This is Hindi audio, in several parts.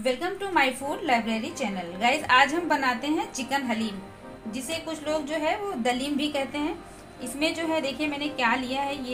Welcome to my food library channel. Guys आज हम बनाते हैं चिकन हलीम, जिसे कुछ लोग जो है वो दलीम भी कहते हैं। इसमें जो है देखिए मैंने क्या लिया है,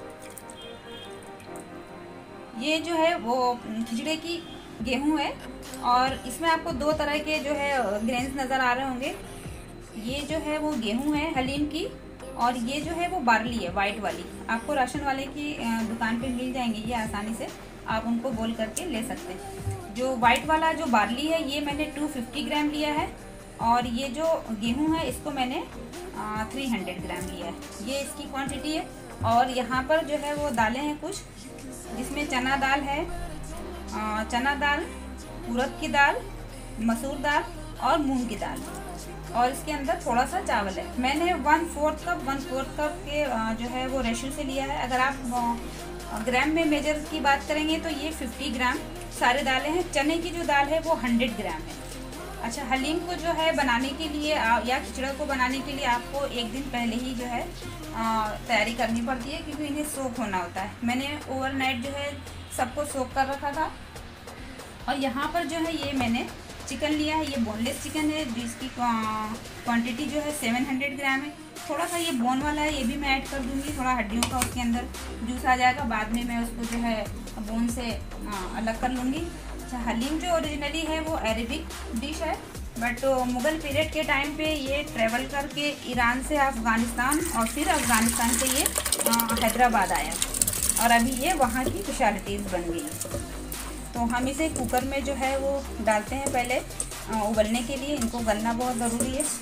ये जो है वो खिचड़े की गेहूं है और इसमें आपको दो तरह के जो है ग्रेन्स नज़र आ रहे होंगे। ये जो है वो गेहूं है हलीम की और ये जो है वो बार्ली है वाइट वाली। आपको राशन वाले की दुकान पे मिल जाएंगे ये आसानी से, आप उनको बोल करके ले सकते हैं। जो वाइट वाला जो बार्ली है ये मैंने 250 ग्राम लिया है और ये जो गेहूं है इसको मैंने 300 ग्राम लिया है। ये इसकी क्वांटिटी है। और यहाँ पर जो है वो दालें हैं कुछ, जिसमें चना दाल है, चना दाल, उड़द की दाल, मसूर दाल और मूंग की दाल, और इसके अंदर थोड़ा सा चावल है। मैंने 1/4 कप के जो है वो रेशो से लिया है। अगर आप ग्राम में मेजर की बात करेंगे तो ये 50 ग्राम सारे दालें हैं। चने की जो दाल है वो 100 ग्राम है। अच्छा, हलीम को जो है बनाने के लिए या खिचड़ा को बनाने के लिए आपको एक दिन पहले ही जो है तैयारी करनी पड़ती है, क्योंकि इन्हें सोक होना होता है। मैंने ओवरनाइट जो है सबको सोक कर रखा था। और यहाँ पर जो है ये मैंने चिकन लिया है, ये बोनलेस चिकन है जिसकी क्वांटिटी जो है 700 ग्राम है। थोड़ा सा ये बोन वाला है, ये भी मैं ऐड कर दूंगी, थोड़ा हड्डियों का उसके अंदर जूस आ जाएगा, बाद में मैं उसको जो है बोन से अलग कर लूँगी। अच्छा, हलीम जो ओरिजिनली है वो अरेबिक डिश है, बट मुग़ल पीरियड के टाइम पे ये ट्रेवल करके ईरान से अफ़गानिस्तान और फिर अफ़गानिस्तान से ये हैदराबाद आया और अभी ये वहाँ की स्पेशलिटीज़ बन गई। तो हम इसे कुकर में जो है वो डालते हैं पहले उबलने के लिए। इनको गलना बहुत ज़रूरी है।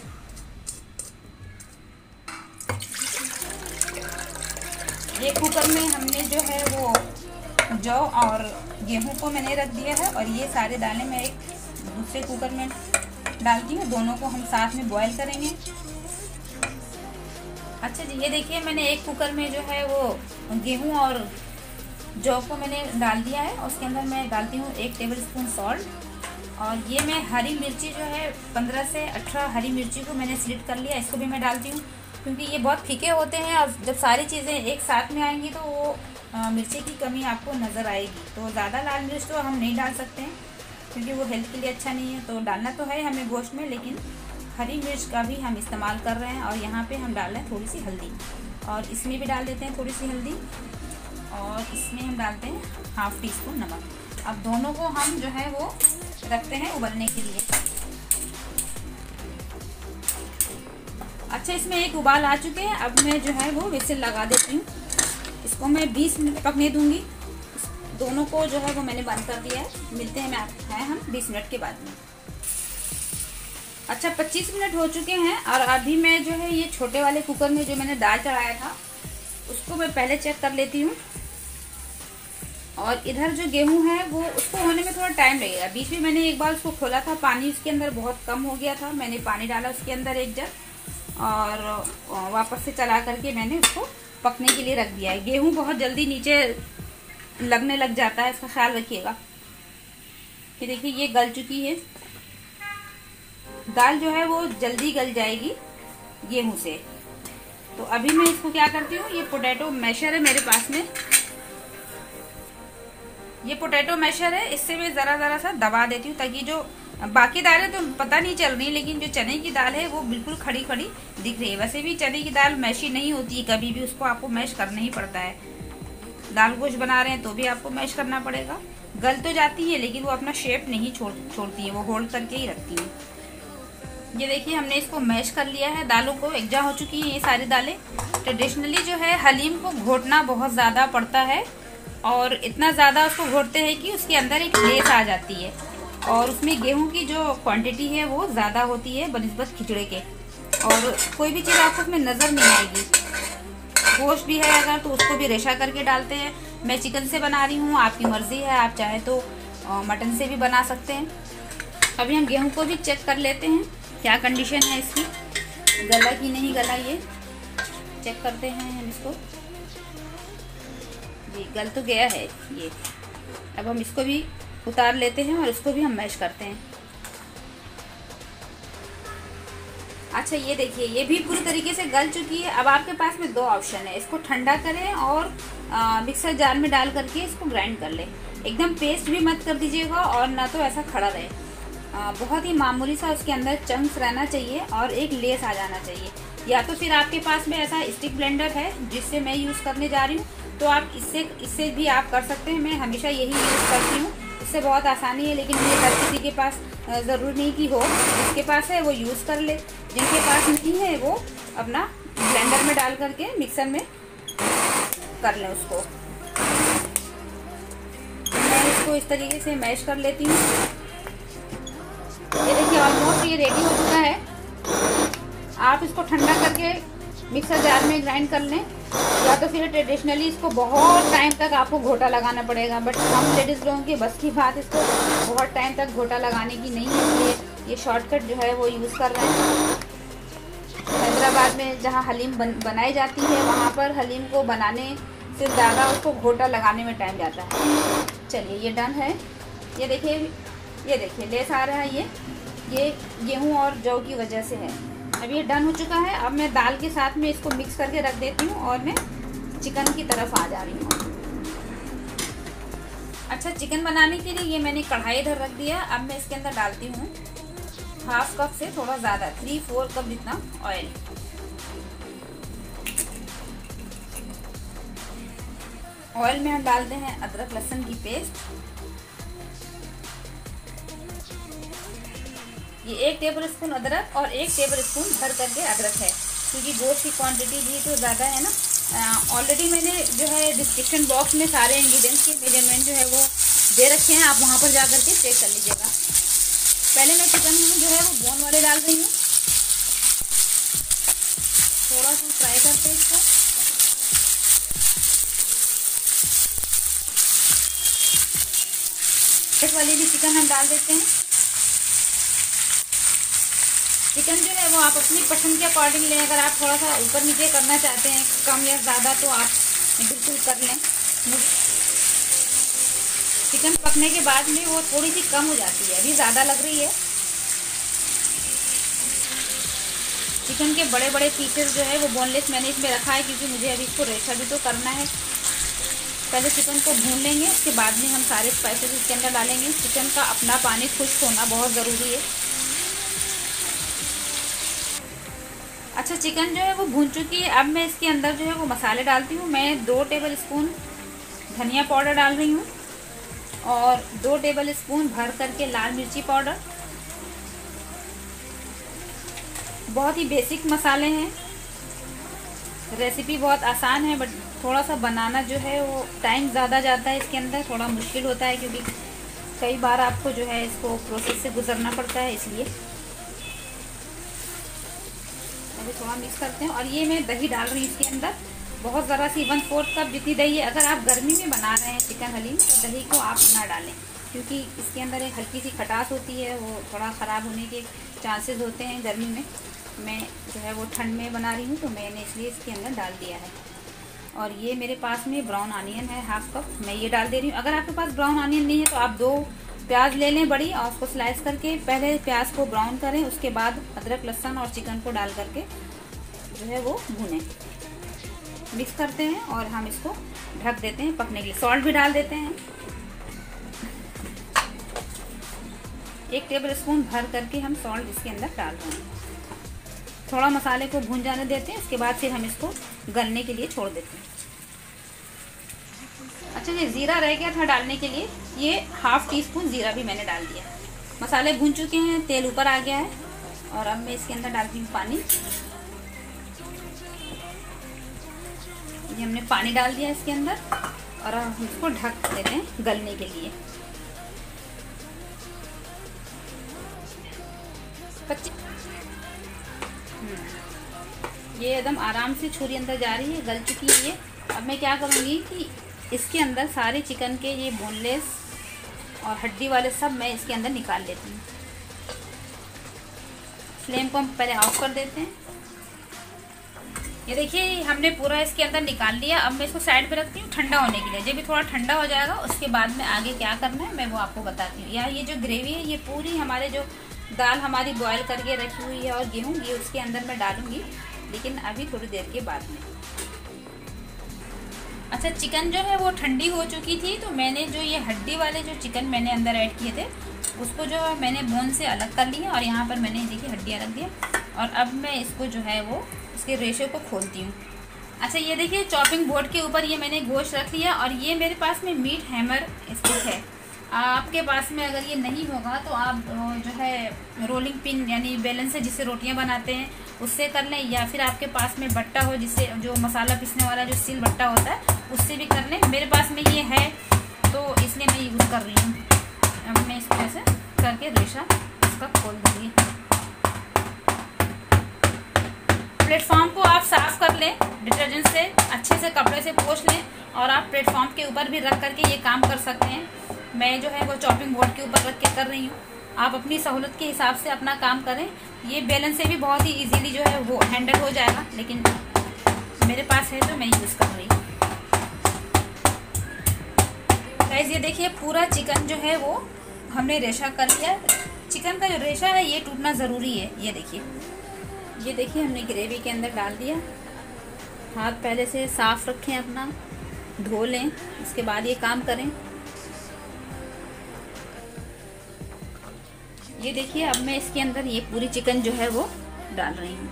ये कुकर में हमने जो है वो जौ और गेहूं को मैंने रख दिया है और ये सारे दालें मैं एक दूसरे कुकर में डालती हूँ। दोनों को हम साथ में बॉईल करेंगे। अच्छा जी, ये देखिए मैंने एक कुकर में जो है वो गेहूं और जौ को मैंने डाल दिया है और उसके अंदर मैं डालती हूँ 1 टेबलस्पून सॉल्ट। और ये मैं हरी मिर्ची जो है 15 से 18 हरी मिर्ची को मैंने स्लिट कर लिया, इसको भी मैं डालती हूँ, क्योंकि ये बहुत फीके होते हैं और जब सारी चीज़ें एक साथ में आएंगी तो वो मिर्ची की कमी आपको नज़र आएगी। तो ज़्यादा लाल मिर्च तो हम नहीं डाल सकते हैं, क्योंकि वो हेल्थ के लिए अच्छा नहीं है। तो डालना तो है हमें गोश्त में, लेकिन हरी मिर्च का भी हम इस्तेमाल कर रहे हैं। और यहाँ पे हम डाल रहे हैं थोड़ी सी हल्दी, और इसमें भी डाल देते हैं थोड़ी सी हल्दी, और इसमें हम डालते हैं ½ टीस्पून नमक। अब दोनों को हम जो है वो रखते हैं उबलने के लिए। अच्छा, इसमें एक उबाल आ चुके हैं। अब मैं जो है वो विसिल लगा देती हूँ। इसको मैं 20 मिनट पकने दूंगी। दोनों को जो है वो मैंने बंद कर दिया है। मिलते हैं हम 20 मिनट के बाद में। अच्छा, 25 मिनट हो चुके हैं और अभी मैं जो है ये छोटे वाले कुकर में जो मैंने दाल चढ़ाया था उसको मैं पहले चेक कर लेती हूँ। और इधर जो गेहूं है वो उसको होने में थोड़ा टाइम लगेगा। बीच में मैंने एक बार उसको खोला था, पानी उसके अंदर बहुत कम हो गया था। मैंने पानी डाला उसके अंदर 1 जग और वापस से चला करके मैंने उसको पकने के लिए रख दिया है। गेहूं बहुत जल्दी नीचे लगने लग जाता है, इसका ख्याल रखिएगा। ये देखिए ये गल चुकी है दाल, जो है वो जल्दी गल जाएगी गेहूं से। तो अभी मैं इसको क्या करती हूँ, ये पोटैटो मैशर है मेरे पास में, ये पोटैटो मैशर है, इससे मैं ज़रा सा दबा देती हूँ ताकि जो बाकी दालें तो पता नहीं चल रही, लेकिन जो चने की दाल है वो बिल्कुल खड़ी खड़ी दिख रही है। वैसे भी चने की दाल मैशी नहीं होती, कभी भी उसको आपको मैश करना ही पड़ता है। दाल गोश्त बना रहे हैं तो भी आपको मैश करना पड़ेगा। गल तो जाती है लेकिन वो अपना शेप नहीं छोड़ती है, वो होल्ड करके ही रखती है। ये देखिए हमने इसको मैश कर लिया है, दालों को एकजा हो चुकी है ये सारी दालें। ट्रेडिशनली जो है हलीम को घोटना बहुत ज़्यादा पड़ता है और इतना ज़्यादा उसको घोटते हैं कि उसके अंदर एक लेस आ जाती है और उसमें गेहूं की जो क्वांटिटी है वो ज़्यादा होती है बनिस्बत खिचड़े के, और कोई भी चीज़ आपको उसमें नज़र नहीं आएगी। गोश्त भी है अगर तो उसको भी रेशा करके डालते हैं। मैं चिकन से बना रही हूँ, आपकी मर्ज़ी है, आप चाहे तो मटन से भी बना सकते हैं। अभी हम गेहूँ को भी चेक कर लेते हैं क्या कंडीशन है इसकी, गला कि नहीं गला, ये चेक करते हैं हम इसको। जी गल तो गया है ये। अब हम इसको भी उतार लेते हैं और इसको भी हम मैश करते हैं। अच्छा, ये देखिए ये भी पूरी तरीके से गल चुकी है। अब आपके पास में 2 ऑप्शन है, इसको ठंडा करें और मिक्सर जार में डाल करके इसको ग्राइंड कर लें। एकदम पेस्ट भी मत कर दीजिएगा और ना तो ऐसा खड़ा रहे। बहुत ही मामूली सा उसके अंदर चंक्स रहना चाहिए और एक लेस आ जाना चाहिए। या तो फिर आपके पास में ऐसा स्टिक ब्लेंडर है जिससे मैं यूज़ करने जा रही हूँ, तो आप इससे भी आप कर सकते हैं। मैं हमेशा यही यूज़ करती हूँ, इससे बहुत आसानी है। लेकिन ये हर किसी के पास ज़रूरी नहीं कि हो, जिसके पास है वो यूज़ कर ले, जिनके पास नहीं है वो अपना ब्लेंडर में डाल करके मिक्सर में कर लें उसको। मैं इसको इस तरीके से मैश कर लेती हूँ। ये देखिए ऑलमोस्ट ये रेडी हो चुका है। आप इसको ठंडा करके मिक्सर जार में ग्राइंड कर लें, या तो फिर ट्रेडिशनली इसको बहुत टाइम तक आपको घोटा लगाना पड़ेगा। बट हम लेडीज़ लोगों की बस की बात इसको बहुत टाइम तक घोटा लगाने की नहीं है, इसलिए ये शॉर्टकट जो है वो यूज़ कर रहे हैं। हैदराबाद में जहाँ हलीम बनाई जाती है, वहाँ पर हलीम को बनाने से ज़्यादा उसको घोटा लगाने में टाइम जाता है। चलिए ये डन है। ये देखिए लेस आ रहा है। ये गेहूं और जौ की वजह से है। अब ये डन हो चुका है। अब मैं दाल के साथ में इसको मिक्स करके रख देती हूँ और मैं चिकन की तरफ आ जा रही हूँ। अच्छा, चिकन बनाने के लिए ये मैंने कढ़ाई इधर रख दिया। अब मैं इसके अंदर डालती हूँ हाफ कप से थोड़ा ज़्यादा, 3-4 कप जितना ऑयल। ऑयल में हम डालते हैं अदरक लहसुन की पेस्ट। ये 1 टेबल स्पून अदरक और 1 टेबल स्पून भर करके अदरक है, क्योंकि गोश्त की क्वांटिटी भी तो ज़्यादा है ना। ऑलरेडी मैंने जो है डिस्क्रिप्शन बॉक्स में सारे इंग्रेडिएंट्स के मेजरमेंट जो है वो दे रखे हैं, आप वहाँ पर जा करके चेक कर लीजिएगा। पहले मैं चिकन जो है वो बोन वाले डाल रही हूँ। थोड़ा सा फ्राई करते हैं इसको। इस वाली भी चिकन हम डाल देते हैं। चिकन जो है वो आप अपनी पसंद के अकॉर्डिंग लें। अगर आप थोड़ा सा ऊपर नीचे करना चाहते हैं, कम या ज़्यादा, तो आप बिल्कुल कर लें। चिकन पकने के बाद में वो थोड़ी सी कम हो जाती है, अभी ज़्यादा लग रही है। चिकन के बड़े बड़े पीसेस जो है वो बोनलेस मैंने इसमें रखा है, क्योंकि मुझे अभी इसको रेशा भी तो करना है। पहले चिकन को भून लेंगे, उसके बाद में हम सारे स्पाइसेस इसके अंदर डालेंगे। चिकन का अपना पानी खुश्क होना बहुत ज़रूरी है। अच्छा, चिकन जो है वो भून चुकी है। अब मैं इसके अंदर जो है वो मसाले डालती हूँ। मैं 2 टेबल स्पून धनिया पाउडर डाल रही हूँ और 2 टेबल स्पून भर करके लाल मिर्ची पाउडर। बहुत ही बेसिक मसाले हैं, रेसिपी बहुत आसान है, बट थोड़ा सा बनाना जो है वो टाइम ज़्यादा जाता है इसके अंदर, थोड़ा मुश्किल होता है, क्योंकि कई बार आपको जो है इसको प्रोसेस से गुजरना पड़ता है। इसलिए अभी थोड़ा मिक्स करते हैं। और ये मैं दही डाल रही हूँ इसके अंदर, बहुत ज़रा सी 1/4 कप जितनी दही है। अगर आप गर्मी में बना रहे हैं चिकन हलीम, तो दही को आप ना डालें, क्योंकि इसके अंदर एक हल्की सी खटास होती है, वो थोड़ा ख़राब होने के चांसेस होते हैं गर्मी में। मैं जो है वो ठंड में बना रही हूँ, तो मैंने इसलिए इसके अंदर डाल दिया है। और ये मेरे पास में ब्राउन अनियन है हाफ कप, मैं ये डाल दे रही हूँ। अगर आपके पास ब्राउन अनियन नहीं है तो आप 2 प्याज ले लें बड़ी, और उसको स्लाइस करके पहले प्याज को ब्राउन करें, उसके बाद अदरक लहसुन और चिकन को डाल करके जो है वो भूनें। मिक्स करते हैं और हम इसको ढक देते हैं पकने के लिए। सॉल्ट भी डाल देते हैं, 1 टेबल स्पून भर करके हम सॉल्ट इसके अंदर डाल रहे हैं। थोड़ा मसाले को भून जाने देते हैं, उसके बाद फिर हम इसको गलने के लिए छोड़ देते हैं। अच्छा, ये ज़ीरा रह गया था डालने के लिए, ये हाफ टी स्पून ज़ीरा भी मैंने डाल दिया। मसाले भून चुके हैं, तेल ऊपर आ गया है, और अब मैं इसके अंदर डालती हूँ पानी। ये हमने पानी डाल दिया इसके अंदर, और हम इसको ढक देते हैं गलने के लिए। 25 ये एकदम आराम से छुरी अंदर जा रही है, गल चुकी है ये। अब मैं क्या करूँगी कि इसके अंदर सारे चिकन के ये बोनलेस और हड्डी वाले सब मैं इसके अंदर निकाल लेती हूँ। फ्लेम को हम पहले ऑफ कर देते हैं। ये देखिए हमने पूरा इसके अंदर निकाल लिया। अब मैं इसको साइड पे रखती हूँ ठंडा होने के लिए। जब भी थोड़ा ठंडा हो जाएगा, उसके बाद में आगे क्या करना है मैं वो आपको बताती हूँ। यार ये जो ग्रेवी है, ये पूरी हमारे जो दाल हमारी बॉयल करके रखी हुई है और गेहूँ, ये उसके अंदर मैं डालूँगी, लेकिन अभी थोड़ी देर के बाद में। अच्छा, चिकन जो है वो ठंडी हो चुकी थी, तो मैंने जो ये हड्डी वाले जो चिकन मैंने अंदर ऐड किए थे उसको जो है मैंने बोन से अलग कर लिया और यहाँ पर मैंने देखिए हड्डियाँ रख दिया। और अब मैं इसको जो है वो इसके रेशे को खोलती हूँ। अच्छा, ये देखिए चॉपिंग बोर्ड के ऊपर ये मैंने गोश्त रख लिया और ये मेरे पास में मीट हैमर स्टिक है। आपके पास में अगर ये नहीं होगा तो आप जो है रोलिंग पिन यानी बेलन से जिससे रोटियां बनाते हैं उससे कर लें, या फिर आपके पास में बट्टा हो जिससे जो मसाला पीसने वाला जो सील बट्टा होता है उससे भी कर लें। मेरे पास में ये है तो इसलिए मैं यूज़ कर रही हूँ। अब मैं इसको ऐसे करके रेशा इसका खोल दूँगी। प्लेटफॉर्म को आप साफ़ कर लें, डिटर्जेंट से अच्छे से कपड़े से पोंछ लें और आप प्लेटफॉर्म के ऊपर भी रख करके ये काम कर सकते हैं। मैं जो है वो चॉपिंग बोर्ड के ऊपर रख के कर रही हूँ। आप अपनी सहूलत के हिसाब से अपना काम करें। ये बेलन से भी बहुत ही इजीली जो है वो हैंडल हो जाएगा, लेकिन मेरे पास है तो मैं यूज़ कर रही हूँ। गाइस, ये देखिए पूरा चिकन जो है वो हमने रेशा कर लिया। चिकन का जो रेशा है ये टूटना ज़रूरी है। ये देखिए हमने ग्रेवी के अंदर डाल दिया। हाथ पहले से साफ़ रखें, अपना धो लें, उसके बाद ये काम करें। ये देखिए अब मैं इसके अंदर ये पूरी चिकन जो है वो डाल रही हूँ।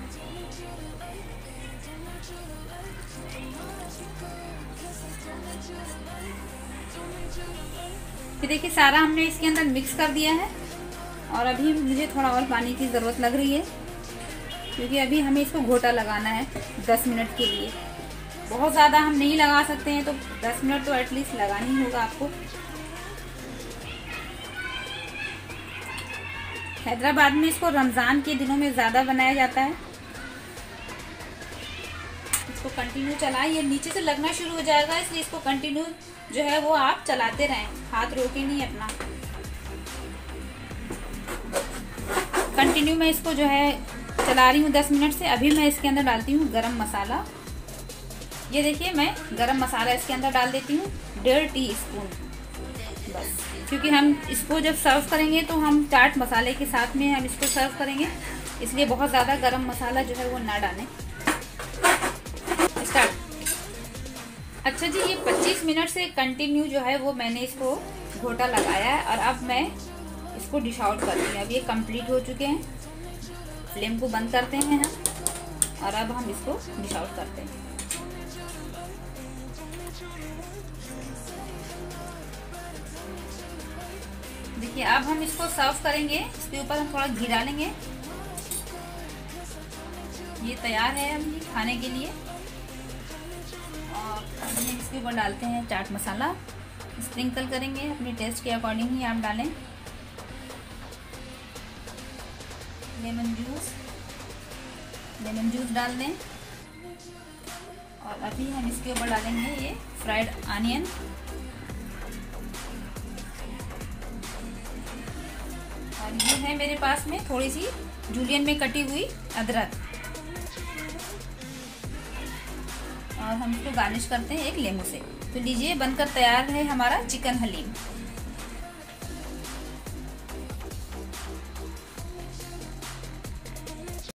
ये देखिए सारा हमने इसके अंदर मिक्स कर दिया है और अभी मुझे थोड़ा और पानी की ज़रूरत लग रही है क्योंकि अभी हमें इसको घोटा लगाना है 10 मिनट के लिए। बहुत ज़्यादा हम नहीं लगा सकते हैं, तो 10 मिनट तो एटलीस्ट लगाना ही होगा आपको। हैदराबाद में इसको रमज़ान के दिनों में ज़्यादा बनाया जाता है। इसको कंटिन्यू चलाएं, ये नीचे से लगना शुरू हो जाएगा, इसलिए इसको कंटिन्यू जो है वो आप चलाते रहें, हाथ रोके नहीं अपना। कंटिन्यू मैं इसको जो है चला रही हूँ 10 मिनट से। अभी मैं इसके अंदर डालती हूँ गरम मसाला। ये देखिए मैं गरम मसाला इसके अंदर डाल देती हूँ 1.5 टीस्पून बस, क्योंकि हम इसको जब सर्व करेंगे तो हम चाट मसाले के साथ में हम इसको सर्व करेंगे, इसलिए बहुत ज़्यादा गरम मसाला जो है वो ना डालें। स्टार्ट। अच्छा जी, ये 25 मिनट से कंटिन्यू जो है वो मैंने इसको घोटा लगाया है और अब मैं इसको डिश आउट कर रही हूँ। अब ये कंप्लीट हो चुके हैं। फ्लेम को बंद करते हैं हम और अब हम इसको डिश आउट करते हैं। देखिए अब हम इसको सर्व करेंगे। इसके ऊपर हम थोड़ा घी डालेंगे। ये तैयार है हम खाने के लिए। और इसके ऊपर डालते हैं चाट मसाला, स्प्रिंकल करेंगे, अपने टेस्ट के अकॉर्डिंग ही आप डालें। लेमन जूस डाल दें और अभी हम इसके ऊपर डालेंगे ये फ्राइड ऑनियन। और ये है मेरे पास में थोड़ी सी जूलियन में कटी हुई अदरक और हम इसको गार्निश करते हैं एक लेमू से। तो लीजिए बनकर तैयार है हमारा चिकन हलीम।